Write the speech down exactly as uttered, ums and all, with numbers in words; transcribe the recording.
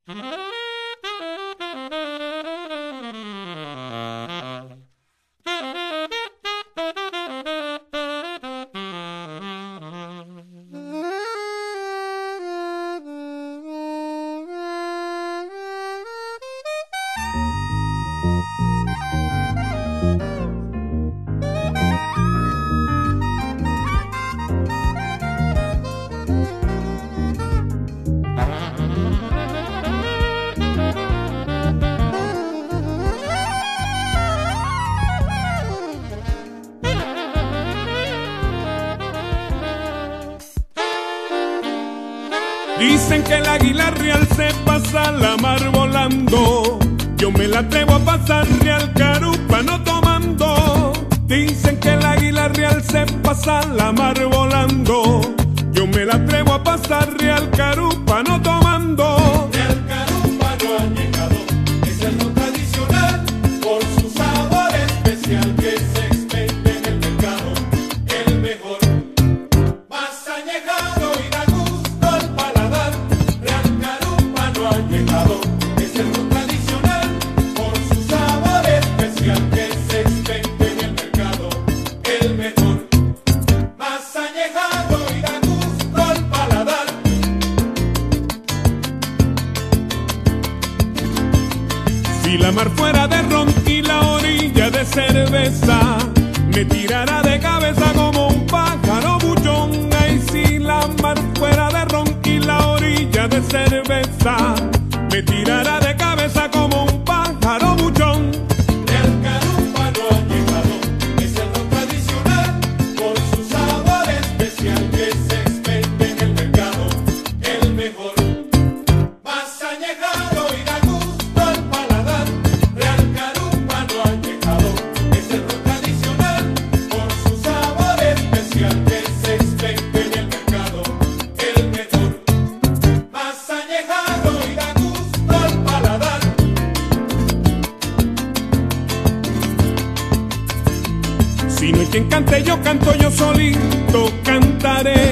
Dicen que el águila real se pasa la mar volando, yo me la atrevo a pasar real carupa no tomando. Dicen que el águila real se pasa la mar volando, yo me la atrevo a pasar real carupa no tomando. Real carupa no ha llegado, es el no tradicional, por su sabor especial que se expende en el mercado, el mejor, más añejado y da gusto al paladar. Real carupa no ha llegado, es el no tradicional, por su sabor especial que se expende en el mercado, el mejor, más añejado y da gusto al paladar. Si la mar fuera de ron y la orilla de cerveza, me tirara de cabeza como un pájaro buchón. Ay, si la mar fuera de ron y la orilla de cerveza, me tirara de cabeza como un pájaro buchón. Real carupa no ha llegado, es el ron tradicional, por su sabor especial que se expende en el mercado, el mejor, más añejado y da gusto al paladar. Real carupa no ha llegado, es el ron tradicional, por su sabor especial que se expende en el mercado, el mejor, más añejado y da gusto al paladar. Si no hay quien cante, yo canto, yo solito cantaré.